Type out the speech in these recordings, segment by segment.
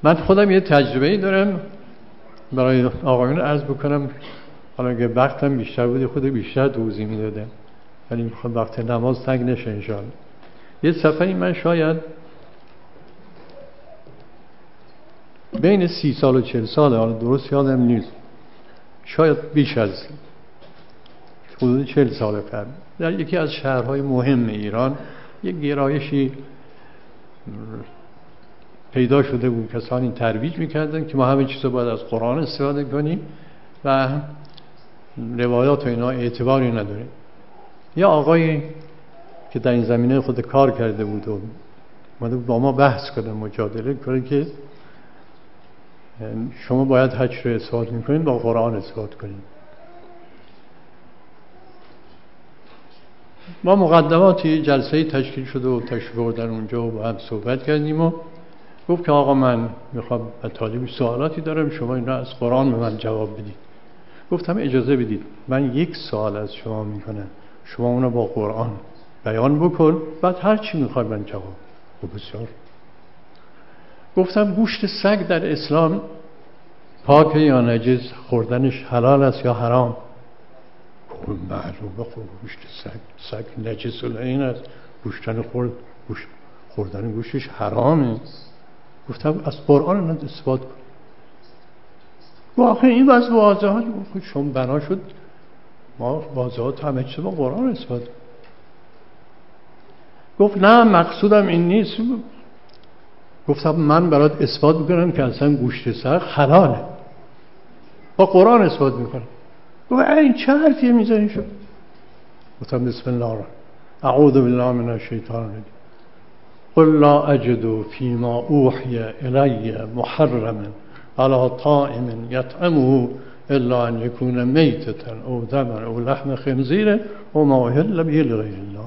من خودم یه تجربه‌ای دارم برای آقایون عرض بکنم، حالا که وقتم بیشتر بود خود بیشتر توضیح میدادم، ولی میخوام وقت نماز تنگ نشه انشاءالله. یه سفری من شاید بین 30 سال و 40 ساله، حالا درست یادم نیست، شاید بیش از حدود 40 سال قبل، در یکی از شهرهای مهم ایران یک گرایشی پیدا شده بود. کسانی ترویج میکردن که ما همه چیز رو باید از قرآن استفاده کنیم و روایات و اینا اعتباری نداره. یا آقایی که در این زمینه خود کار کرده بود و اومده با ما بحث کنه، مجادله کنه که شما باید حج رو اثبات میکنید با قرآن اثبات کنید. ما مقدماتی جلسه تشکیل شده و تشریف بردن اونجا و با هم صحبت کردیم و گفت که آقا من میخوام طالب سوالاتی دارم، شما این را از قرآن به من جواب بدید. گفتم اجازه بدید من یک سوال از شما میکنم، شما اونو با قرآن بیان بکن، بعد هر چی میخوای من جواب. بسیار. گفتم گوشت سگ در اسلام پاکه یا نجس؟ خوردنش حلال است یا حرام؟ معلومه گوشت سگ نجس العین است، خوردن گوشتش حرامه. گفتم از قرآن اثبات کن. گفت آخه این از واضحات. شما بنا شد ما واضحات همه چیز با قرآن اثبات. گفت نه مقصودم این نیست. گفتم من برات اثبات میکنم که اصلا گوشت سگ حلاله، با قرآن اثبات میکنم. گفت این چه حرفیه میزنی شد؟ گفتم بسم الله الرحمن اعوذ بالله من الشیطان الرجیم قل لا اجد فيما اوحی الی محرما علی طاعم یطعمه الا ان یکون میتة او دما او لحم خنزیر او ما اهل به لغیر الله.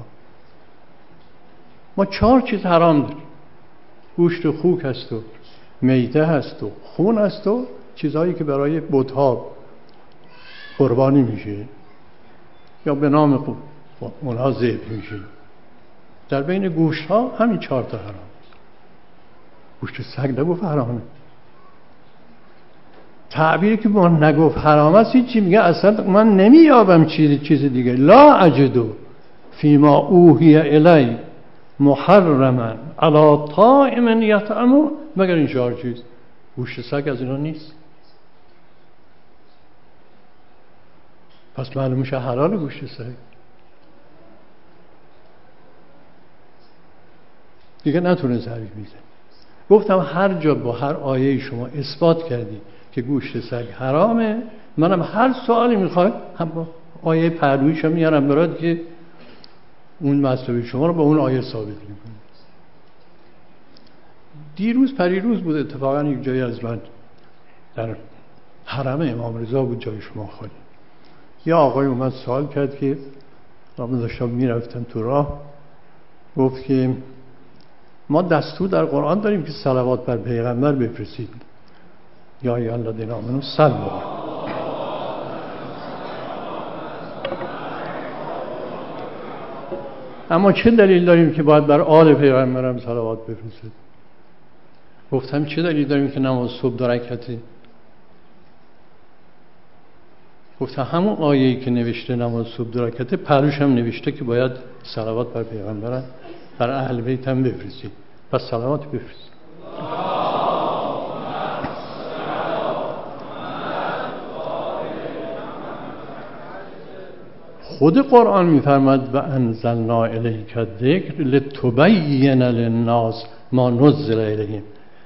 ما 4 چیز حرام داریم: گوشت و خوک هست و میته هست و خون هست و چیزهایی که برای بت‌ها قربانی میشه یا به نام اونها ذبح میشه. در بین گوشت ها همین 4 تا حرام است. گوشت سگ نگفت حرامه. تعبیری که ما نگفت حرام است چی میگه؟ اصلا من نمیابم چیز دیگه. لا اجدو فیما اوحی الی محرما علی طاعم یطعمه مگر این 4 چیز. گوشت سگ از اینا نیست. پس معلوم میشه حلال گوشت سگ. دیگه نتونه ضریب میزنه. گفتم هر جا با هر آیه شما اثبات کردی که گوشت سگ حرامه، منم هر سوالی میخواد هم با آیه پهلویش هم میارم برات که اون مطلب شما رو با اون آیه ثابت میکنه. دیروز پریروز بود اتفاقا یک جایی از من در حرم امام رضا بود، جای شما خالی. یا آقای اومد سوال کرد که من داشتم میرفتم تو راه، گفت که ما دستور در قرآن داریم که صلوات بر پیغمبر بفرستید. یا ای الذین آمنوا صلوا. اما چه دلیل داریم که باید بر آل پیغمبر هم صلوات بفرستید؟ گفتم چه دلیل داریم که نماز صبح 2 رکعته؟ گفتم همون آیه‌ای که نوشته نماز صبح 2 رکعته پروش هم نوشته که باید صلوات بر پیغمبر بر اهل بیت هم بفرستید. پس صلوات بفرستید. خود قرآن میفرماد و انزلنا الیک الذکر لتبین للناس ما نزل الیهم.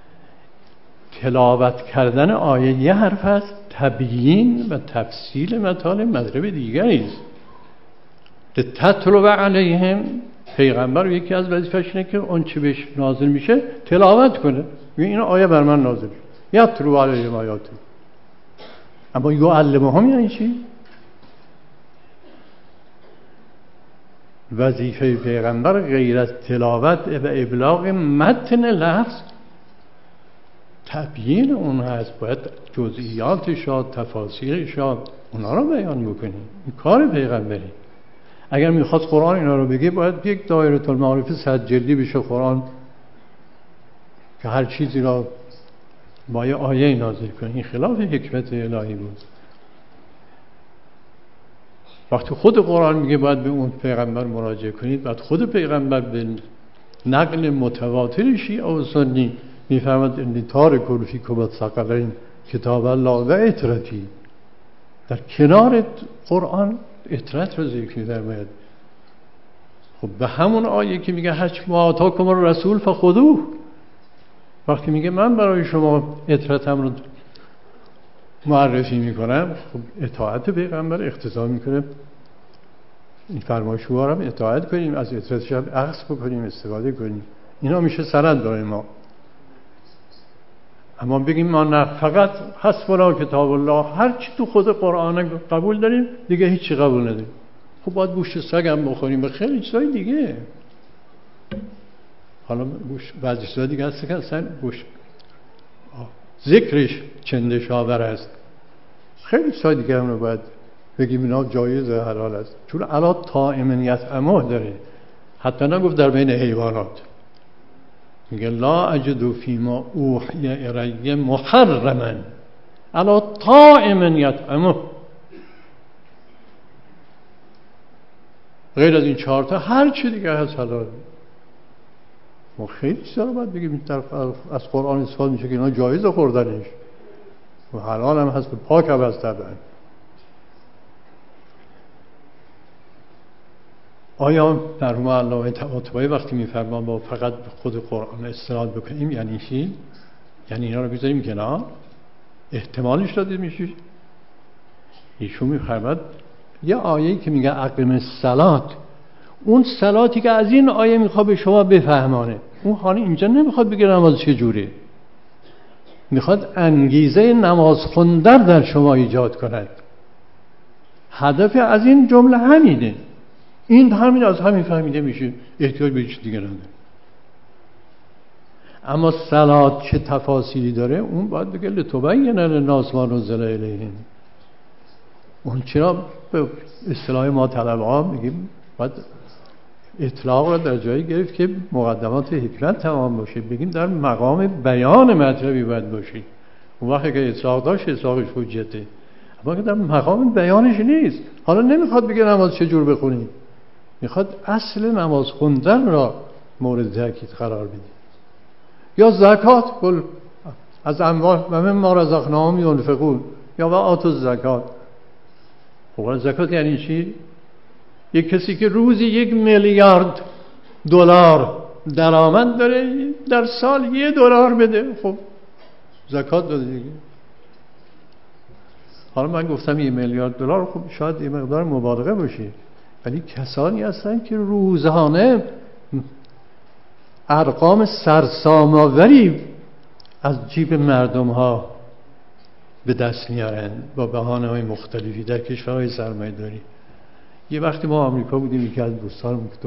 تلاوت کردن آیه یه حرف است، تبیین و تفصیل مطالب مطلب دیگری است. لتتلو علیهم، پیغمبر یکی از وظیفه‌اش اینه که اون چی بهش نازل میشه تلاوت کنه. این آیه بر من نازل شد، یتلو علیهم آیاته. اما یعلمهم یعنی چی؟ وظیفه پیغمبر غیر از تلاوت و ابلاغ متن لفظ تبیین اون هست. باید جزئیاتش و تفاصیلش اونا رو بیان بکنی. این کار پیغمبری. اگر میخواست قرآن اینا رو بگه باید یک دایره المعارف 100 جلدی بشه قرآن که هر چیزی را با یه آیه نازل کنه. این خلاف حکمت الهی بود. وقتی خود قرآن میگه باید به اون پیغمبر مراجعه کنید، بعد خود پیغمبر به نقل متواتر شیعه و سنی میفرماد انی تارک فیکم الثقلین کتاب الله و اطرتی. در کنار قرآن اطرت رو ذکر می‌فرماید. خب به همون آیه که میگه هر ما آتاکم الرسول فخذوه، وقتی میگه من برای شما اطرتم رو معرفی میکنم، خب اطاعت پیغمبر اقتضا میکنه این فرمایش‌ها رو اطاعت کنیم، از اطرتش هم اخذ بکنیم، استفاده کنیم. اینا میشه سند برای ما. اما بگیم ما نه فقط حسبنا کتاب الله، هر چی تو خود قرآن قبول داریم دیگه هیچی قبول نداریم. خب باید گوشت سگ هم بخوریم به خیلی چیزای دیگه. حالا بعضی چیزا دیگه هست که اصلا ذکرش چندش آور است. خیلی چیزای دیگه هم رو باید بگیم اینا جایز حلال است، چون علا طائمنیت اماه داره. حتی نگفت در بین حیوانات، میگه لا اجد فیما اوحی الی محرما علا طائمنیت اماه. غیر از این 4 تا هر چی دیگه هست حلال. ما خیلی چیزا رو باید بگیم از قرآن استفاده میشه که اینا جایز خوردنش و حلال هم هست و پاک هم هست. طبعا آیا مرحوم علامه طباطبایی وقتی میفرمان با فقط خود قرآن استناد بکنیم یعنی چی؟ یعنی اینا رو بذاریم کنار؟ احتمالش داده میشه؟ ایشون میفرماد یه آیه‌ای که میگه اقیم الصلات، اون صلاتی که از این آیه میخواد به شما بفهمانه، اون حالا اینجا نمیخواد بگه نماز چجوره، میخواد انگیزه نماز خوندن در شما ایجاد کند. هدف از این جمله همینه. این همین از همین فهمیده میشه، احتیاج به چیز دیگه نداره. اما صلات چه تفاصیلی داره اون باید بگه لتبین للناس ما نزل الیهم. اون چرا به اصطلاح ما طلبه‌ها میگیم باید اطلاق را در جایی گرفت که مقدمات حکمت تمام باشه، بگیم در مقام بیان مطلبی باید باشه. اون وقتی که اطلاق داشت اطلاقش حجته، اما که در مقام بیانش نیست. حالا نمیخواد بگه نماز چجور بخونید، میخواد اصل نماز خوندن را مورد تاکید قرار بده. یا زکات، کل از اموال و مما رزقناهم ينفقون، یا و آتوا الزکات. خب زکات یعنی چی؟ یک کسی که روزی 1 میلیارد دلار درآمد داره در سال $1 بده، خب زکات داده دیگه. حالا من گفتم 1 میلیارد دلار، خب شاید یه مقدار مبالغه باشه، ولی کسانی هستن که روزانه ارقام سرسام‌آوری از جیب مردم ها به دست میارن با بهانه‌های مختلفی در کشورهای سرمایه‌داری. یه وقتی ما آمریکا بودیم، یکی از دوستانم که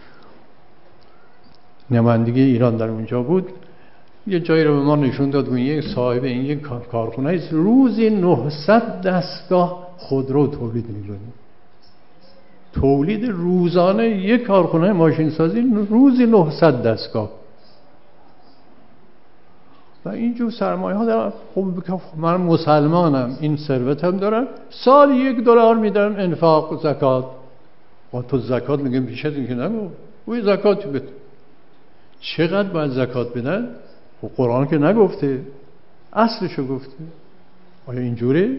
نمایندگی ایران در اونجا بود، یه جایی رو به ما نشون داد و یک صاحب این یک کارخونه است روزی 900 دستگاه خودرو تولید می‌کنه. تولید روزانه یک کارخونه ماشین سازی روزی 900 دستگاه. و اینجور سرمایه ها دارم. خب من مسلمانم، این ثروتم دارم، سال $1 میدم انفاق زکات. و تو زکات میگم پیشت این که نگو اوی زکات بده. چقدر باید زکات بدن؟ خب قرآن که نگفته، اصلشو گفته. آیا اینجوره؟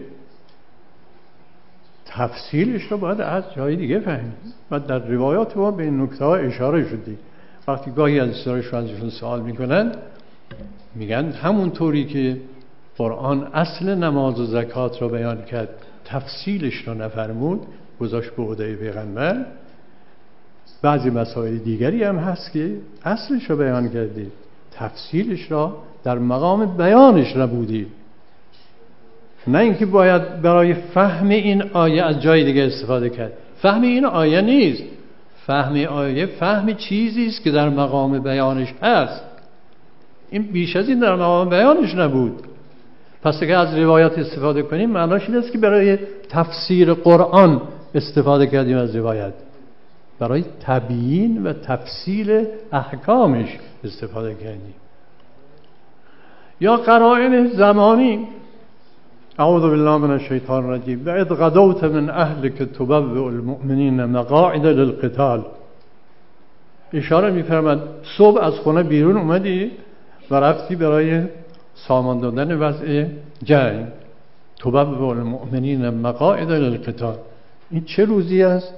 تفصیلش رو باید از جای دیگه فهمید. و در روایات ما به این نکته ها اشاره شده. وقتی گاهی از ازشون سوال میکنن میگن همونطوری که قرآن اصل نماز و زکات رو بیان کرد، تفصیلش رو نفرمود، گذاشت به عهده پیغمبر. بعضی مسائل دیگری هم هست که اصلش رو بیان کرده، تفصیلش را در مقام بیانش نبودی. نه اینکه باید برای فهم این آیه از جای دیگه استفاده کرد. فهم این آیه نیست. فهم آیه فهم چیزی است که در مقام بیانش هست. این بیش از این در مقام بیانش نبود. پس اگه از روایت استفاده کنیم معناش این است که برای تفسیر قرآن استفاده کردیم از روایت، برای تبیین و تفصیل احکامش استفاده کردیم. یا قرائن زمانی. اعوذ بالله من الشیطان الرجیم. و اذ غدوت من اهلک تبوئ المؤمنین مقاعد للقتال. اشاره می‌فرماد صبح از خونه بیرون اومدی و رفتی برای سامان دادن وضع جنگ. تبوئ المؤمنین مقاعد للقتال. این چه روزی است؟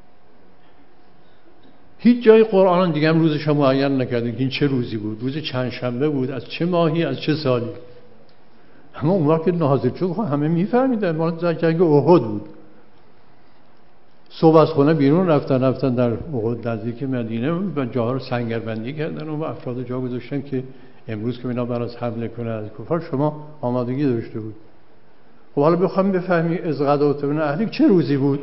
هیچ جای قرآن دیگه هم روزش رو معین نکرده که این چه روزی بود. روز چند شنبه بود، از چه ماهی، از چه سالی. اما اون وقت که نازل شد همه میفهمیدن مال جنگ احد بود. صبح از خونه بیرون رفتن در احد نزدیک مدینه و جاها رو سنگربندی کردن و افراد جا گذاشتن که امروز که اینا براش حمله کنه از کفار شما آمادگی داشته بود. خب حالا بخوام بفهمی از غدوت من اهلیک چه روزی بود،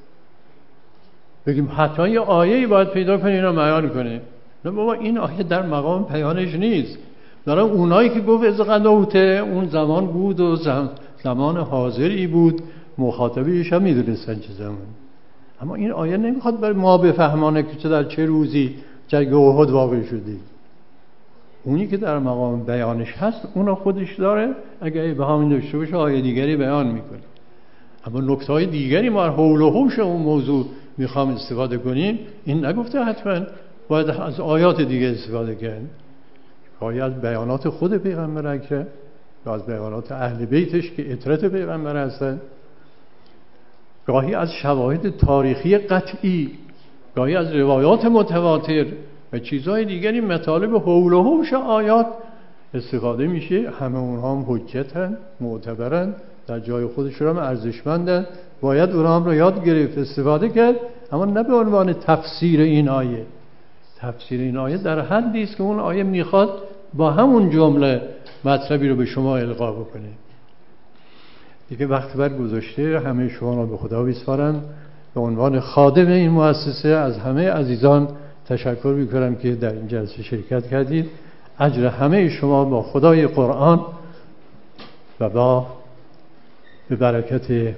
بگیم حتما یه آیه‌ای باید پیدا کنی اینا بیان کنه. نه بابا، این آیه در مقام بیانش نیست. داره اونایی که گفت از غدوت اون زمان بود و زمان حاضری بود، مخاطبیش هم میدونستن چه زمان. اما این آیه نمیخواد برای ما بفهمانه که در چه روزی جنگ احد واقع شده. اونی که در مقام بیانش هست اون خودش داره، اگه به همین داشته باشه آیه دیگری بیان میکنه. اما نکته‌های دیگری ما حول و حوش اون موضوع میخوام استفاده کنیم، این نگفته حتما باید از آیات دیگه استفاده کرد. گاهی از بیانات خود پیغمبر اکرم یا از بیانات اهل بیتش که عترت پیغمبر هستن، گاهی از شواهد تاریخی قطعی، گاهی از روایات متواتر و چیزهای دیگری مطالب حول و حوش آیات استفاده میشه. همه اونها هم حجتن، معتبرن، در جای خودشون هم ارزشمندن، باید اونها هم رو یاد گرفت، استفاده کرد، اما نه به عنوان تفسیر این آیه. تفسیر این آیه در حدی است که اون آیه میخواد با همون جمله مطلبی رو به شما القا بکنه. دیگه وقت برگذشته، همه شما را به خدا میسپارم. به عنوان خادم این مؤسسه از همه عزیزان تشکر میکنم که در این جلسه شرکت کردید. اجر همه شما با خدای قرآن و با به برکت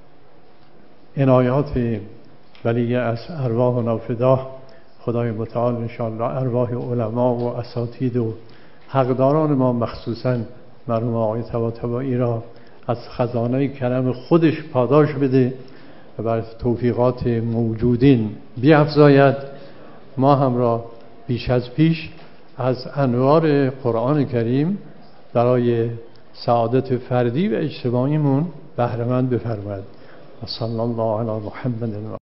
عنایات ولی از ارواح فدا خدای متعال انشاءالله ارواح علما و اساتید و حقداران ما مخصوصا مرحوم آقای طباطبایی را از خزانه کرم خودش پاداش بده و بر توفیقات موجودین بیفزاید. ما هم را بیش از پیش از انوار قرآن کریم برای سعادت فردی و اجتماعیمون بهره مند بفرماید. و صلی الله علی محمد و